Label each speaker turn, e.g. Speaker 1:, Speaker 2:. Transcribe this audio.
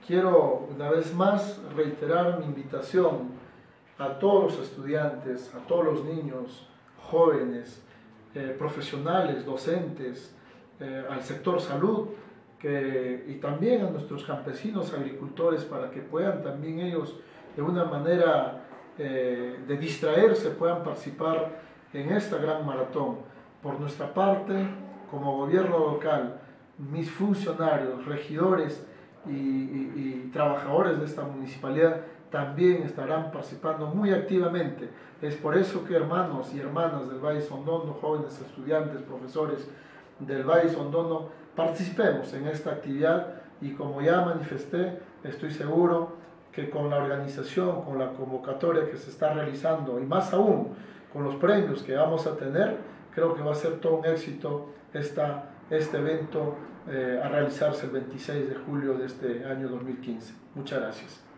Speaker 1: quiero una vez más reiterar mi invitación a todos los estudiantes, a todos los niños, jóvenes, profesionales, docentes, al sector salud y también a nuestros campesinos agricultores para que puedan también ellos de una manera de distraerse puedan participar en esta gran maratón. Por nuestra parte, como gobierno local, mis funcionarios, regidores y trabajadores de esta municipalidad también estarán participando muy activamente. Es por eso que hermanos y hermanas del Valle Sondono, jóvenes estudiantes, profesores del Valle Sondono, participemos en esta actividad y como ya manifesté, estoy seguro que con la organización, con la convocatoria que se está realizando y más aún con los premios que vamos a tener, creo que va a ser todo un éxito este evento a realizarse el 26 de julio de este año 2015. Muchas gracias.